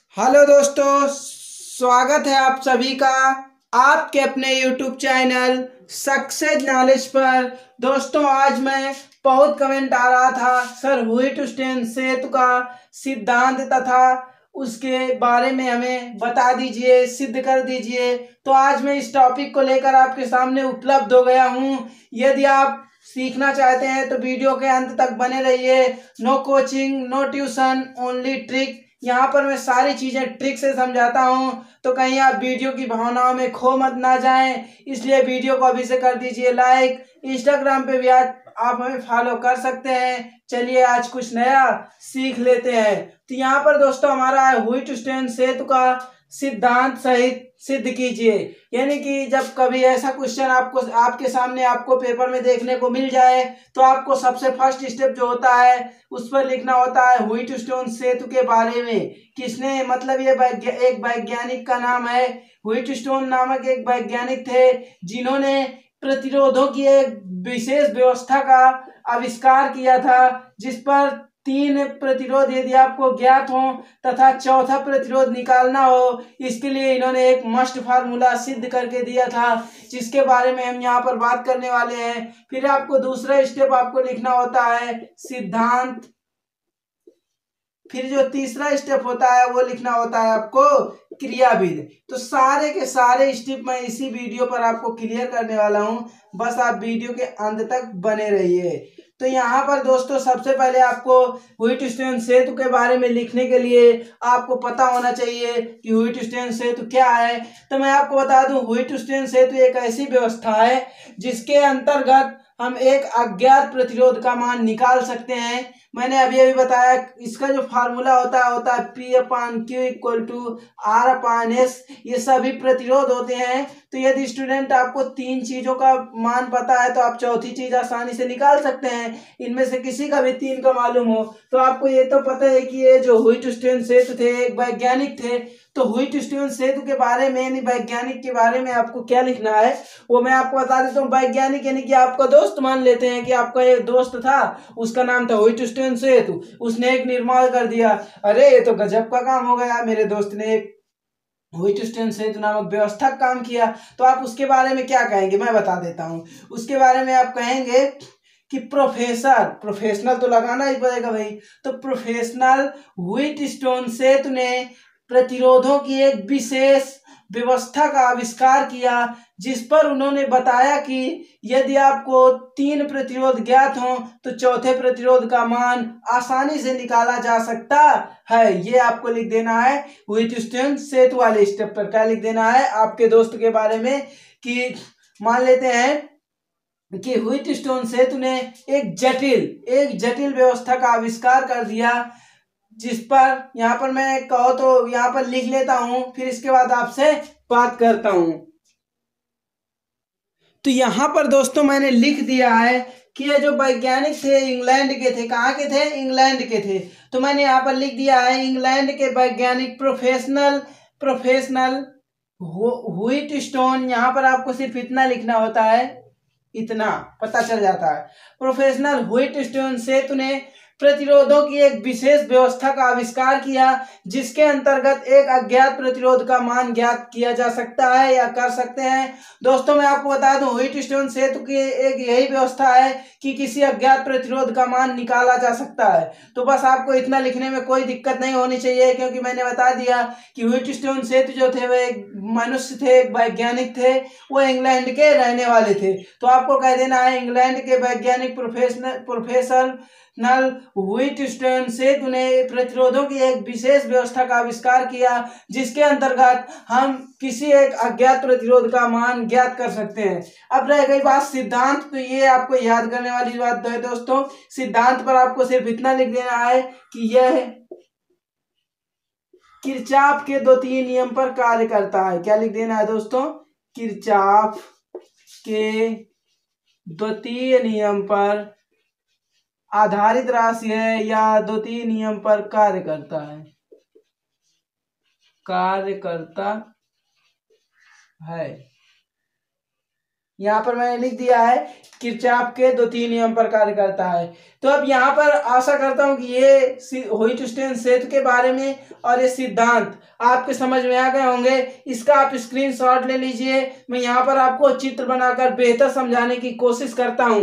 Hello दोस्तों, स्वागत है आप सभी का आपके अपने YouTube चैनल सक्सेस नॉलेज पर। दोस्तों, आज मैं बहुत कमेंट आ रहा था सर व्हिटस्टोन सेतु का सिद्धांत तथा उसके बारे में हमें बता दीजिए, सिद्ध कर दीजिए। तो आज मैं इस टॉपिक को लेकर आपके सामने उपलब्ध हो गया हूँ। यदि आप सीखना चाहते हैं तो वीडियो के अंत तक बने रहिए। No coaching, no tuition, only trick. यहाँ पर मैं सारी चीजें ट्रिक से समझाता हूँ, तो कहीं आप वीडियो की भावनाओं में खो मत ना जाएं। इसलिए वीडियो को अभी से कर दीजिए लाइक। इंस्टाग्राम पे भी आज आप हमें फॉलो कर सकते हैं। चलिए आज कुछ नया सीख लेते हैं। तो यहाँ पर दोस्तों हमारा है व्हिटस्टोन सेतु का सिद्धांत सहित सिद्ध कीजिए। यानी कि जब कभी ऐसा क्वेश्चन आपको आपके सामने आपको पेपर में देखने को मिल जाए तो आपको सबसे फर्स्ट स्टेप जो होता है उस पर लिखना होता है व्हिटस्टोन सेतु के बारे में। किसने, मतलब ये एक वैज्ञानिक का नाम है। व्हिटस्टोन नामक एक वैज्ञानिक थे जिन्होंने प्रतिरोधों की एक विशेष व्यवस्था का आविष्कार किया था, जिस पर 3 प्रतिरोध यदि आपको ज्ञात हो तथा चौथा प्रतिरोध निकालना हो, इसके लिए इन्होंने एक मस्ट फार्मूला सिद्ध करके दिया था, जिसके बारे में हम यहाँ पर बात करने वाले हैं। फिर आपको दूसरा स्टेप आपको लिखना होता है सिद्धांत। फिर जो तीसरा स्टेप होता है वो लिखना होता है आपको क्रियाविधि। तो सारे के सारे स्टेप मैं इसी वीडियो पर आपको क्लियर करने वाला हूं, बस आप वीडियो के अंत तक बने रहिए। तो यहाँ पर दोस्तों सबसे पहले आपको व्हिटस्टोन सेतु के बारे में लिखने के लिए आपको पता होना चाहिए कि व्हिटस्टोन सेतु क्या है। तो मैं आपको बता दूं, व्हिटस्टोन सेतु एक ऐसी व्यवस्था है जिसके अंतर्गत हम एक अज्ञात प्रतिरोध का मान निकाल सकते हैं। मैंने अभी बताया इसका जो फार्मूला होता है P/Q इक्वल टू R/S। ये सभी प्रतिरोध होते हैं। तो यदि स्टूडेंट आपको 3 चीजों का मान पता है तो आप चौथी चीज आसानी से निकाल सकते हैं। इनमें से किसी का भी 3 का मालूम हो तो आपको ये तो पता है कि ये जो व्हिटस्टोन सेतु थे एक वैज्ञानिक थे। तो व्हिटस्टोन सेतु के बारे में यानी वैज्ञानिक के बारे में आपको क्या लिखना है वो मैं आपको बता देता हूँ। वैज्ञानिक यानी कि आपका दोस्त, मान लेते हैं कि आपका एक दोस्त था, उसका नाम था व्हिटस्टोन सेतु। उसने एक निर्माण कर दिया। अरे ये तो गजब का काम हो गया, मेरे दोस्त ने एक व्हिटस्टोन सेतु नामक व्यवस्था काम किया। तो आप उसके बारे में क्या कहेंगे मैं बता देता हूँ। उसके बारे में आप कहेंगे कि प्रोफेशनल तो लगाना ही पड़ेगा भाई। तो प्रोफेशनल व्हिटस्टोन सेतु ने प्रतिरोधों की एक विशेष व्यवस्था का आविष्कार किया, जिस पर उन्होंने बताया कि यदि आपको 3 प्रतिरोध ज्ञात हो तो चौथे प्रतिरोध का मान आसानी से निकाला जा सकता है। ये आपको लिख देना है व्हिटस्टोन सेतु वाले स्टेप पर। क्या लिख देना है आपके दोस्त के बारे में कि मान लेते हैं कि व्हिटस्टोन सेतु ने एक जटिल व्यवस्था का आविष्कार कर दिया, जिस पर यहाँ पर मैं कहो तो यहाँ पर लिख लेता हूं, फिर इसके बाद आपसे बात करता हूं। तो यहाँ पर दोस्तों मैंने लिख दिया है कि ये जो वैज्ञानिक थे इंग्लैंड के थे। कहाँ के थे? इंग्लैंड के थे। तो मैंने यहाँ पर लिख दिया है इंग्लैंड के वैज्ञानिक प्रोफेशनल व्हिटस्टोन। यहाँ पर आपको सिर्फ इतना लिखना होता है, इतना पता चल जाता है। प्रोफेशनल व्हिटस्टोन सेतु ने प्रतिरोधों की एक विशेष व्यवस्था का आविष्कार किया, जिसके अंतर्गत एक अज्ञात प्रतिरोध का मान ज्ञात किया जा सकता है या कर सकते हैं। दोस्तों मैं आपको बता दूं, व्हिटस्टोन सेतु की एक यही व्यवस्था है कि किसी अज्ञात प्रतिरोध का मान निकाला जा सकता है। तो बस आपको इतना लिखने में कोई दिक्कत नहीं होनी चाहिए, क्योंकि मैंने बता दिया कि व्हिटस्टोन सेतु जो थे वे एक मनुष्य थे, एक वैज्ञानिक थे, वो इंग्लैंड के रहने वाले थे। तो आपको कह देना है इंग्लैंड के वैज्ञानिक प्रोफेसर नल व्हिटस्टोन सेतु ने प्रतिरोधों की एक विशेष व्यवस्था का आविष्कार किया, जिसके अंतर्गत हम किसी एक अज्ञात प्रतिरोध का मान ज्ञात कर सकते हैं। अब रह गई बात सिद्धांत, तो ये आपको याद करने वाली बात है दोस्तों। सिद्धांत पर आपको सिर्फ इतना लिख देना है कि यह किरचॉफ के द्वितीय नियम पर कार्य करता है। क्या लिख देना है दोस्तों? किरचॉफ के द्वितीय नियम पर आधारित राशि है या द्वितीय नियम पर कार्य करता है। यहाँ पर मैंने लिख दिया है किरचॉफ के दो तीन नियम पर कार्य करता है। तो अब यहाँ पर आशा करता हूँ कि ये व्हिटस्टोन सेतु के बारे में और ये सिद्धांत आपके समझ में आ गए होंगे। इसका आप स्क्रीनशॉट ले लीजिए। मैं यहाँ पर आपको चित्र बनाकर बेहतर समझाने की कोशिश करता हूँ।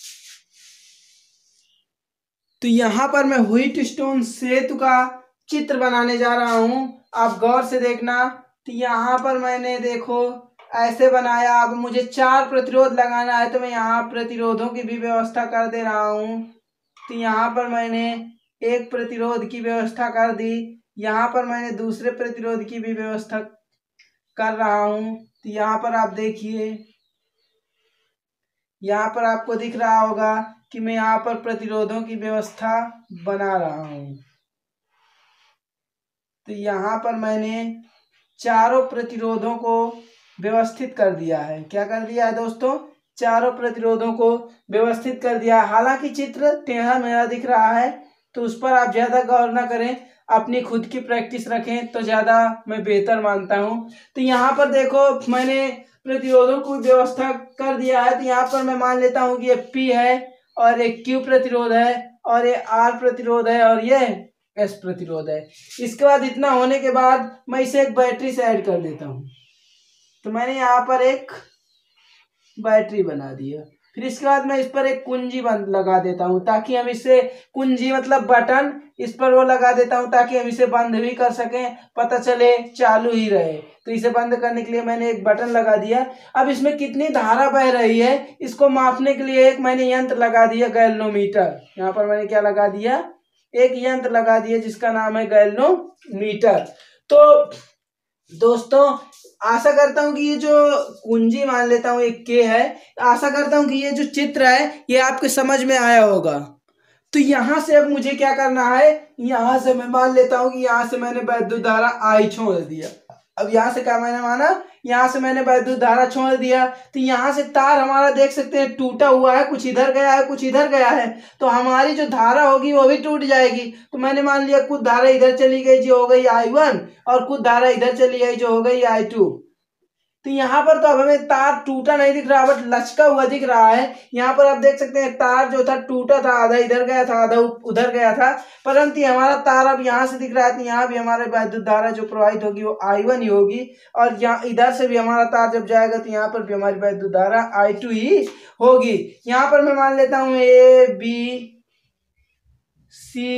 तो यहाँ पर मैं व्हिटस्टोन सेतु का चित्र बनाने जा रहा हूँ, आप गौर से देखना। तो यहाँ पर मैंने देखो ऐसे बनाया। अब मुझे 4 प्रतिरोध लगाना है, तो मैं यहाँ प्रतिरोधों की भी व्यवस्था कर दे रहा हूँ। तो यहाँ पर मैंने एक प्रतिरोध की व्यवस्था कर दी, यहाँ पर मैंने दूसरे प्रतिरोध की भी व्यवस्था कर रहा हूँ। तो यहाँ पर आप देखिए, यहाँ पर आपको दिख रहा होगा कि मैं यहाँ पर प्रतिरोधों की व्यवस्था बना रहा हूँ। तो यहाँ पर मैंने चारों प्रतिरोधों को व्यवस्थित कर दिया है। क्या कर दिया है दोस्तों? चारों प्रतिरोधों को व्यवस्थित कर दिया। हालांकि चित्र टेढ़ा मेढ़ा दिख रहा है, तो उस पर आप ज़्यादा गौर ना करें, अपनी खुद की प्रैक्टिस रखें तो ज़्यादा मैं बेहतर मानता हूँ। तो यहाँ पर देखो मैंने प्रतिरोधों को व्यवस्था कर दिया है। तो यहाँ पर मैं मान लेता हूँ कि ये P है और एक Q प्रतिरोध है और ये R प्रतिरोध है और ये S प्रतिरोध है। इसके बाद इतना होने के बाद मैं इसे एक बैटरी से ऐड कर देता हूँ। तो मैंने यहाँ पर एक बैटरी बना दिया। फिर इसके बाद मैं इस पर एक कुंजी बंद लगा देता हूँ, ताकि हम इसे कुंजी मतलब बटन इस पर वो लगा देता हूँ, ताकि हम इसे बंद भी कर सकें, पता चले चालू ही रहे। तो इसे बंद करने के लिए मैंने एक बटन लगा दिया। अब इसमें कितनी धारा बह रही है इसको मापने के लिए एक मैंने यंत्र लगा दिया, गैल्वेनोमीटर। यहाँ पर मैंने क्या लगा दिया? एक यंत्र लगा दिया जिसका नाम है गैल्वेनोमीटर। तो दोस्तों आशा करता हूँ कि ये जो कुंजी मान लेता हूँ एक के है, आशा करता हूँ कि ये जो चित्र है ये आपके समझ में आया होगा। तो यहाँ से अब मुझे क्या करना है, यहाँ से मैं मान लेता हूँ कि यहाँ से मैंने वैद्युत धारा आई छोड़ दिया। अब यहाँ से क्या मैंने माना, यहाँ से मैंने वैद्युत धारा छोड़ दिया। तो यहाँ से तार हमारा देख सकते हैं टूटा हुआ है, कुछ इधर गया है कुछ इधर गया है, तो हमारी जो धारा होगी वो भी टूट जाएगी। तो मैंने मान लिया कुछ धारा इधर चली गई जो हो गई I1 और कुछ धारा इधर चली गई जो हो गई I2। तो यहाँ पर तो अब हमें तार टूटा नहीं दिख रहा, बट लचका हुआ दिख रहा है। यहाँ पर आप देख सकते हैं तार जो था टूटा था, आधा इधर गया था आधा उधर गया था, परंतु हमारा तार अब यहाँ से दिख रहा है। तो यहाँ भी हमारे वैद्युत धारा जो प्रवाहित होगी वो I1 ही होगी, और यहाँ इधर से भी हमारा तार जब जाएगा तो यहाँ पर भी हमारी वैद्युत धारा I2 ही होगी। यहाँ पर मैं मान लेता हूँ A B C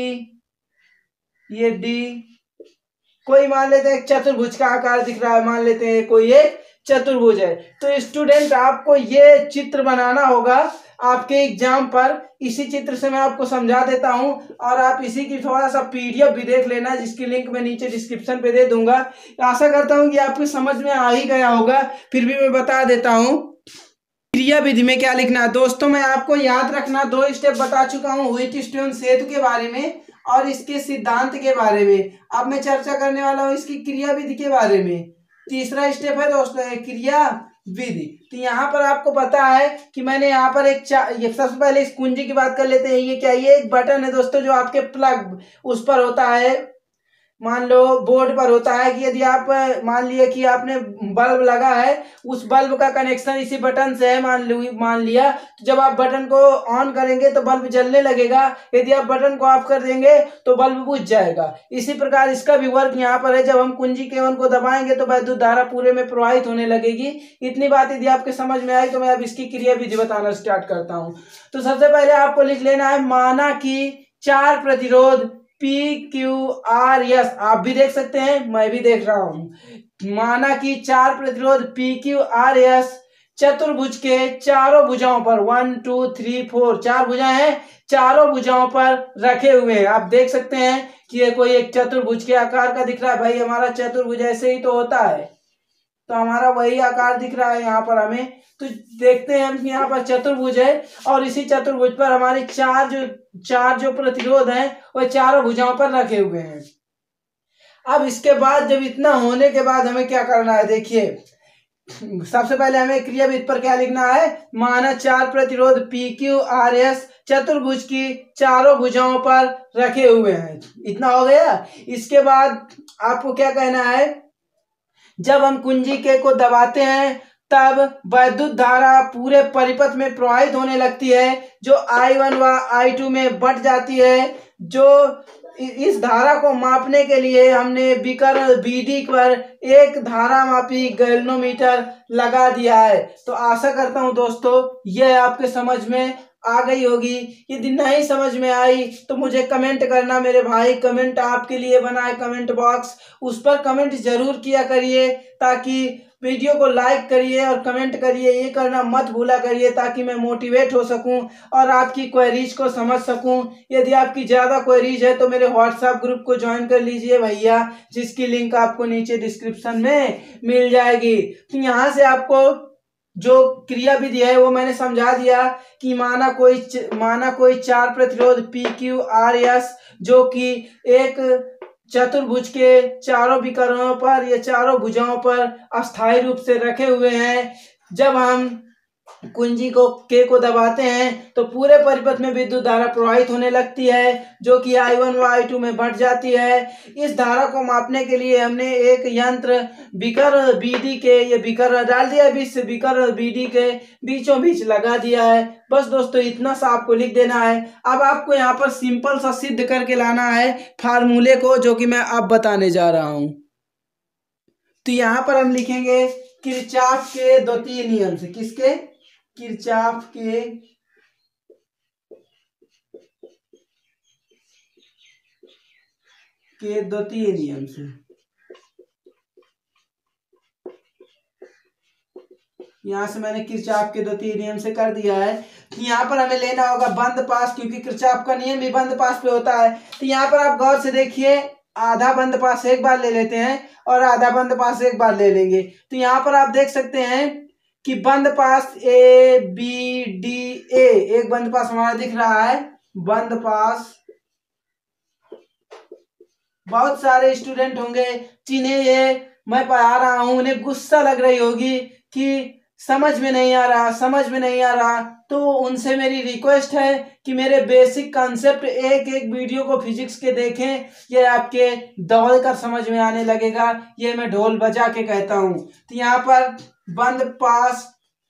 ये D, कोई मान लेते हैं एक चतुर्भुज का आकार दिख रहा है, मान लेते हैं कोई एक चतुर्भुज है। तो स्टूडेंट आपको ये चित्र बनाना होगा आपके एग्जाम पर। इसी चित्र से मैं आपको समझा देता हूं, और आप इसी की थोड़ा सा PDF भी देख लेना, जिसकी लिंक मैं नीचे डिस्क्रिप्शन पे दे दूंगा। आशा करता हूं कि आपको समझ में आ ही गया होगा, फिर भी मैं बता देता हूं क्रिया विधि में क्या लिखना है। दोस्तों मैं आपको याद रखना 2 स्टेप बता चुका हूँ व्हिटस्टोन सेतु के बारे में और इसके सिद्धांत के बारे में। अब मैं चर्चा करने वाला हूँ इसकी क्रिया विधि के बारे में। तीसरा स्टेप है दोस्तों क्रिया विधि। तो यहाँ पर आपको पता है कि मैंने यहाँ पर ये सबसे पहले इस कुंजी की बात कर लेते हैं। ये क्या, ये एक बटन है दोस्तों जो आपके प्लग उस पर होता है, मान लो बोर्ड पर होता है कि यदि आप मान लिया कि आपने बल्ब लगा है, उस बल्ब का कनेक्शन इसी बटन से है मान लिया, तो जब आप बटन को ऑन करेंगे तो बल्ब जलने लगेगा, यदि आप बटन को ऑफ कर देंगे तो बल्ब बुझ जाएगा। इसी प्रकार इसका भी वर्क यहाँ पर है, जब हम कुंजी K1 को दबाएंगे तो वैद्युत धारा पूरे में प्रवाहित होने लगेगी। इतनी बात यदि आपके समझ में आई तो मैं अब इसकी क्रिया विधि बताना स्टार्ट करता हूँ। तो सबसे पहले आपको लिख लेना है, माना कि 4 प्रतिरोध PQRS, आप भी देख सकते हैं मैं भी देख रहा हूं। माना कि 4 प्रतिरोध PQRS चतुर्भुज के चारों भुजाओं पर 1 2 3 4 4 भुजाएं हैं, चारों भुजाओं पर रखे हुए हैं। आप देख सकते हैं कि ये कोई एक चतुर्भुज के आकार का दिख रहा है। भाई हमारा चतुर्भुज ऐसे ही तो होता है, तो हमारा वही आकार दिख रहा है यहाँ पर हमें। तो देखते हैं हम यहाँ पर चतुर्भुज है, और इसी चतुर्भुज पर हमारे चार जो प्रतिरोध हैं वो चारों भुजाओं पर रखे हुए हैं। अब इसके बाद जब इतना होने के बाद हमें क्या करना है, देखिए सबसे पहले हमें क्रियाविधि पर क्या लिखना है, माना 4 प्रतिरोध PQRS चतुर्भुज की चारों भुजाओं पर रखे हुए हैं। इतना हो गया। इसके बाद आपको क्या कहना है, जब हम कुंजी K को दबाते हैं तब वैद्युत धारा पूरे परिपथ में प्रवाहित होने लगती है, जो I1 व I2 में बट जाती है। जो इस धारा को मापने के लिए हमने बीकर BD पर एक धारा मापी गैल्वेनोमीटर लगा दिया है। तो आशा करता हूं दोस्तों यह आपके समझ में आ गई होगी। यदि नहीं समझ में आई तो मुझे कमेंट करना मेरे भाई। कमेंट आपके लिए बना है कमेंट बॉक्स, उस पर कमेंट जरूर किया करिए, ताकि वीडियो को लाइक करिए और कमेंट करिए, ये करना मत भूला करिए, ताकि मैं मोटिवेट हो सकूं और आपकी क्वेरीज को समझ सकूं। यदि आपकी ज़्यादा क्वेरीज है तो मेरे व्हाट्सएप ग्रुप को ज्वाइन कर लीजिए भैया, जिसकी लिंक आपको नीचे डिस्क्रिप्शन में मिल जाएगी। तो यहाँ से आपको जो क्रिया विधि है वो मैंने समझा दिया कि माना कोई चार प्रतिरोध PQRS जो कि एक चतुर्भुज के चारों विकर्णों पर या चारों भुजाओं पर अस्थायी रूप से रखे हुए हैं। जब हम कुंजी को दबाते हैं तो पूरे परिपथ में विद्युत धारा प्रवाहित होने लगती है, जो कि I1 व I2 में बढ़ जाती है। इस धारा को मापने के लिए हमने एक यंत्र बीकर BD के, ये बीकर डाल दिया है, बीकर BD के बीचों बीच लगा दिया है। बस दोस्तों इतना सा आपको लिख देना है। अब आपको यहाँ पर सिंपल सा सिद्ध करके लाना है फार्मूले को, जो कि मैं अब बताने जा रहा हूँ। तो यहाँ पर हम लिखेंगे किरचॉफ के द्वितीय नियम से। किसके? किरचॉफ के द्वितीय नियम से। यहां से मैंने किरचॉफ के द्वितीय नियम से कर दिया है। यहाँ पर हमें लेना होगा बंद पास, क्योंकि किरचॉफ का नियम भी बंद पास पे होता है। तो यहाँ पर आप गौर से देखिए, आधा बंद पास एक बार ले लेते हैं और आधा बंद पास एक बार ले लेंगे। तो यहाँ पर आप देख सकते हैं कि बंद पास ABDA, एक बंद पास हमारा दिख रहा है। बंद पास बहुत सारे स्टूडेंट होंगे जिन्हें ये मैं पढ़ा रहा हूं, उन्हें गुस्सा लग रही होगी कि समझ में नहीं आ रहा। तो उनसे मेरी रिक्वेस्ट है कि मेरे बेसिक कॉन्सेप्ट एक वीडियो को फिजिक्स के देखें, ये आपके दौड़ कर समझ में आने लगेगा। ये मैं ढोल बजा के कहता हूं। तो यहाँ पर बंद पास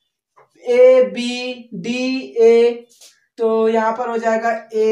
ABDA, तो यहाँ पर हो जाएगा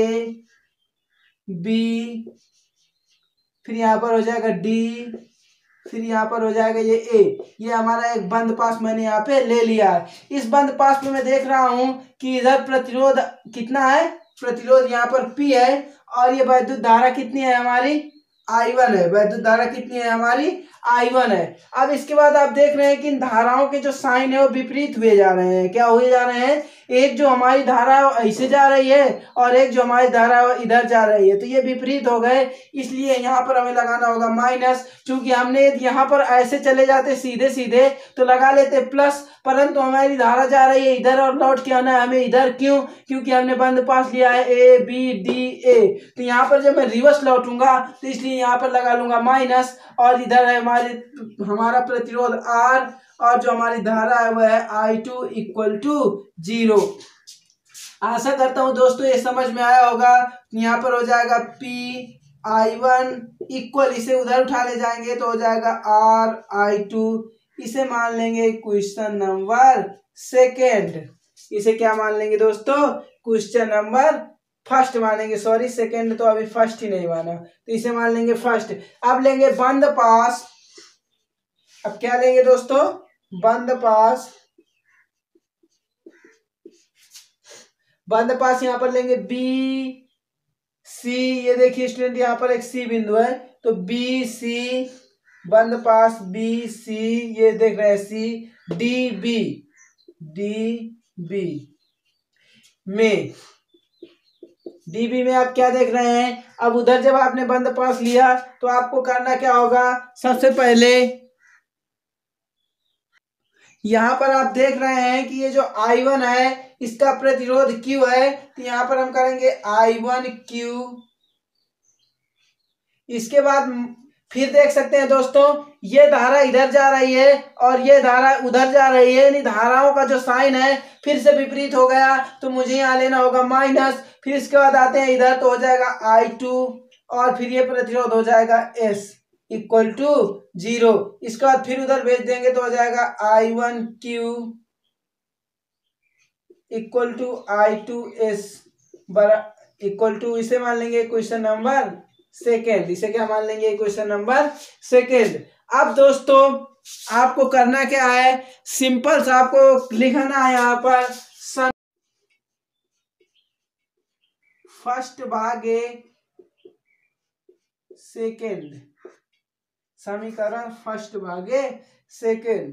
AB, फिर यहाँ पर हो जाएगा D, फिर यहाँ पर हो जाएगा ये A। ये हमारा एक बंद पास मैंने यहाँ पे ले लिया है। इस बंद पास में मैं देख रहा हूं कि इधर प्रतिरोध कितना है, प्रतिरोध यहाँ पर P है, और ये वैद्युत धारा कितनी है हमारी, I1 है। वैद्युत धारा कितनी है हमारी, I1 है। अब इसके बाद आप देख रहे हैं कि इन धाराओं के जो साइन है वो विपरीत हुए जा रहे हैं। क्या हुए जा रहे हैं? एक जो हमारी धारा ऐसे जा रही है और एक जो हमारी धारा इधर जा रही है, तो ये विपरीत हो गए। इसलिए यहाँ पर हमें लगाना होगा माइनस। क्योंकि हमने यहाँ पर ऐसे चले जाते सीधे सीधे तो लगा लेते प्लस, परंतु हमारी धारा जा रही है इधर और लौट के आना है हमें इधर। क्यों? क्योंकि हमने बंद पास लिया है ABDA। तो यहाँ पर जब मैं रिवर्स लौटूंगा तो इसलिए यहाँ पर लगा लूंगा माइनस, और इधर है हमारा प्रतिरोध R, और जो हमारी धारा है वह है I2 = 0। आशा करता हूं दोस्तों ये समझ में आया होगा। यहाँ पर हो जाएगा PI1 इक्वल, इसे उधर उठा ले जाएंगे तो हो जाएगा RI2। इसे मान लेंगे क्वेश्चन नंबर सेकेंड। इसे क्या मान लेंगे दोस्तों? क्वेश्चन नंबर फर्स्ट मानेंगे। सॉरी, सेकेंड तो अभी फर्स्ट ही नहीं माना, तो इसे मान लेंगे फर्स्ट। अब लेंगे बंद पास। अब क्या लेंगे दोस्तों? बंद पास। बंद पास यहाँ पर लेंगे BC। ये देखिए स्टूडेंट, यहाँ पर एक C बिंदु है, तो BC बंद पास BC, ये देख रहे हैं C। DB में, DB में आप क्या देख रहे हैं? अब उधर जब आपने बंद पास लिया तो आपको करना क्या होगा? सबसे पहले यहाँ पर आप देख रहे हैं कि ये जो I1 है इसका प्रतिरोध Q है, तो यहाँ पर हम करेंगे I1Q। इसके बाद फिर देख सकते हैं दोस्तों, ये धारा इधर जा रही है और ये धारा उधर जा रही है, यानी धाराओं का जो साइन है फिर से विपरीत हो गया, तो मुझे यहाँ लेना होगा माइनस। फिर इसके बाद आते हैं इधर, तो हो जाएगा I2, और फिर ये प्रतिरोध हो जाएगा S। Equal to 0। इसके बाद फिर उधर भेज देंगे तो हो जाएगा I1Q equal to I2S equal to, इसे मान लेंगे क्वेश्चन नंबर सेकेंड। इसे क्या मान लेंगे? Question number second. अब दोस्तों आपको करना क्या है, सिंपल सा आपको लिखना है यहाँ पर फर्स्ट भागे सेकेंड, समीकरण फर्स्ट भागे सेकेंड।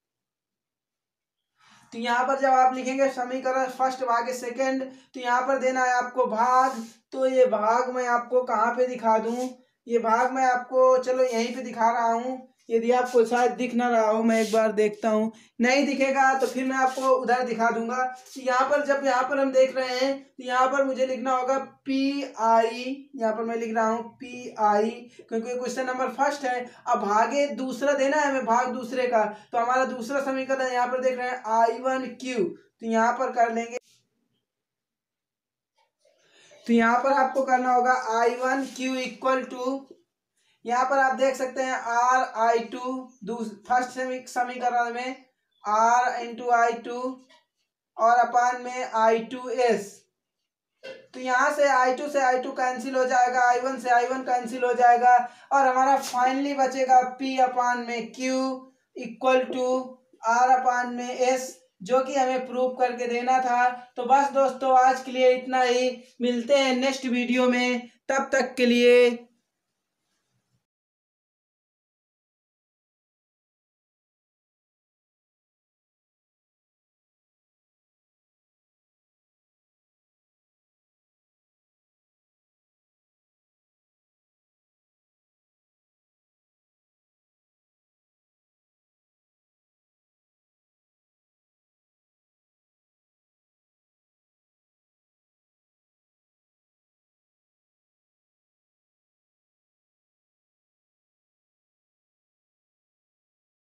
तो यहाँ पर जब आप लिखेंगे समीकरण फर्स्ट भागे सेकेंड, तो यहाँ पर देना है आपको भाग। तो ये भाग मैं आपको कहाँ पे दिखा दूं, ये भाग मैं आपको चलो यहीं पे दिखा रहा हूँ। यदि आपको शायद दिख ना रहा हो, मैं एक बार देखता हूँ, नहीं दिखेगा तो फिर मैं आपको उधर दिखा दूंगा। यहाँ पर जब यहाँ पर हम देख रहे हैं तो यहाँ पर मुझे लिखना होगा PI, यहाँ पर मैं लिख रहा हूँ PI क्योंकि क्वेश्चन नंबर फर्स्ट है। अब भागे दूसरा देना है हमें, भाग दूसरे का, तो हमारा दूसरा समीकरण यहाँ पर देख रहे हैं I1Q, तो यहाँ पर कर लेंगे। तो यहाँ पर आपको करना होगा I1Q इक्वल टू, यहाँ पर आप देख सकते हैं RI2 फर्स्ट समीकरण में R इंटू I2 और अपान में I2S। तो यहाँ से I2 से I2 कैंसिल हो जाएगा, I1 से I1 कैंसिल हो जाएगा और हमारा फाइनली बचेगा P अपान में Q equal to R upon में S, जो कि हमें प्रूव करके देना था। तो बस दोस्तों आज के लिए इतना ही, मिलते हैं नेक्स्ट वीडियो में, तब तक के लिए